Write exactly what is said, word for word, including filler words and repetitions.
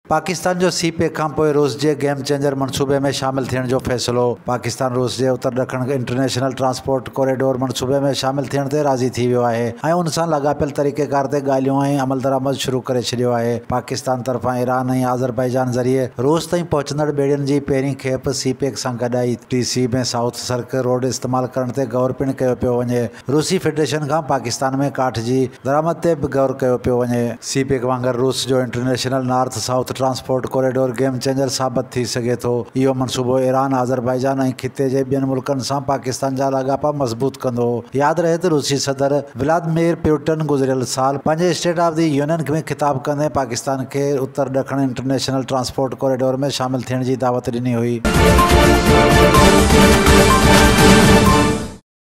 पाकिस्तान जो C pack खां पोइ रूस जे गेम चेंजर मनसूबे में शामिल थियण जो फ़ैसिलो। पाकिस्तान रूस जे उत्तर ॾखण इंटरनेशनल ट्रांसपोर्ट कॉरिडोर मनसूबे में शामिल थियण ते राज़ी थी वियो आहे ऐं उन सां लाॻापियल तरीक़ेकार ते ॻाल्हियूं ऐं अमल दरामद शुरू करे छॾियो आहे। पाकिस्तान तरफ़ां ईरान ऐं आज़रबाईजान ज़रिए रूस ताईं पहुचंदड़ ॿेड़ियुनि जी पहिरीं खेप सी पैक सां गॾाई टी सी में साउथ सर्क रोड इस्तेमालु करण ते गौर पिणु कयो पियो वञे। रूसी फेडरेशन खां पाकिस्तान में काठ जी दरामद ते बि गौर कयो पियो वञे। सी पैक वांगुरु रूस जो international north south transport corridor game changer साबित थी सघे थो। इहो मनसूबो ईरान, आज़रबाईजान ऐं खिते जे ॿियनि मुल्कनि सां पाकिस्तान जा लाॻापा मज़बूत कंदो। यादि रहे त रूसी सदर व्लादिमीर पुतिन गुज़िरियल साल पंहिंजे स्टेट ऑफ द यूनियन में ख़िताब कंदे पाकिस्तान खे उत्तर ॾखण इंटरनेशनल ट्रांसपोर्ट कॉरिडोर में शामिल थियण जी दावत ॾिनी हुई।